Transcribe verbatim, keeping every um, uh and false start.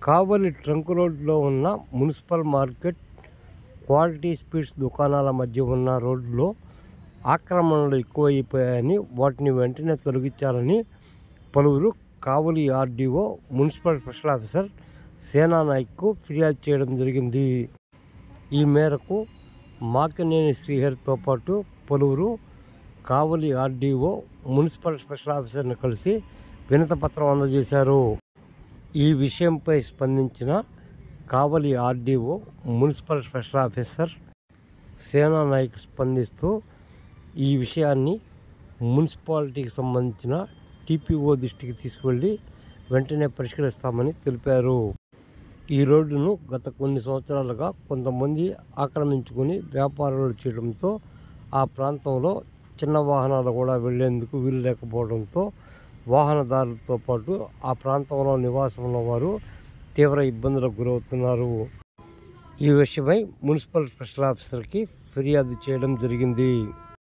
కావలి trunk రోడ్లో ఉన్న municipal market, quality sweets దుకాణాల మధ్య ఉన్న రోడ్డులో ఆక్రమణలు ఎక్కువైపోయాయని, వాటిని వెంటనే తొలగించాలని పలువురు Kavali RDO, municipal special officer సేనానాయక్కు ఫిర్యాదు చేయడం జరిగింది. ఈ మేరకు మాకినేని శ్రీహరితో పాటు పలువురు కావలి ఆర్డీఓ, మున్సిపల్ స్పెషల్ ఆఫీసర్ని కలిసి వినతిపత్రం అందజేశారు. ఈ విషయంపై స్పందించిన Kavali RDO, municipal special officer Senanayak స్పందిస్తూ ఈ విషయాన్ని మున్సిపాలిటీకి సంబంధించిన టీపీఓ దృష్టికి తీసుకువెళ్ళి వెంటనే పరిష్కరిస్తామని తెలిపారు. ఈ రోడ్డును గత కొన్ని సంవత్సరాలుగా కొంతమంది ఆక్రమించుకొని వ్యాపారాలు చేయడంతో ఆ ప్రాంతంలో చిన్న వాహనాలు కూడా వెళ్లేందుకు వీలు లేకపోవడంతో వాహనదారులతో పాటు ఆ ప్రాంతంలో నివాసం ఉన్నవారు తీవ్ర ఇబ్బందులకు గురవుతున్నారు. ఈ విషయమై మున్సిపల్ స్పెషల్ ఆఫీసర్కి ఫిర్యాదు చేయడం జరిగింది.